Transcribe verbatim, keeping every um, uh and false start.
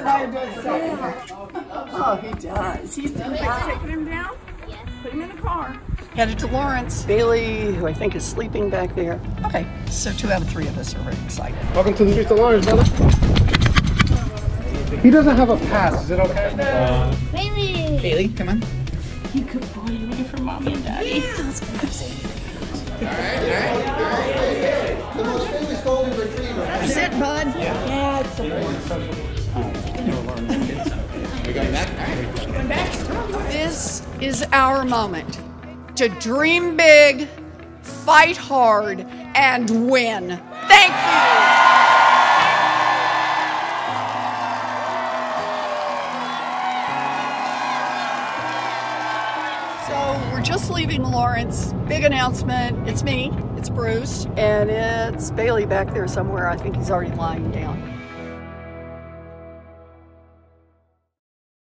I do it second. Oh, he does. He's doing that. Taking him down? Yes. Put him in the car. Headed to Lawrence. Bailey, who I think is sleeping back there. Okay, so two out of three of us are very excited. Welcome to the streets of Lawrence, brother. He doesn't have a pass. Is it okay? Uh, Bailey. Bailey, come on. You could boy, you waiting for mommy and daddy. Yeah. Let's go say anything. Alright, alright, alright. The most famous golden retriever. That's it, bud. Yeah, it's a We're going back? Alright. going back. This is our moment to dream big, fight hard, and win. Thank you. So we're just leaving Lawrence. Big announcement. It's me, it's Bruce, and it's Bailey back there somewhere. I think he's already lying down.